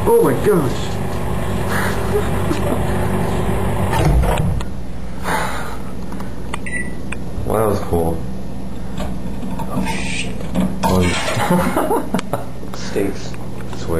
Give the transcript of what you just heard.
Oh my gosh. Well, that was cool. Oh shit. Oh, Stinks.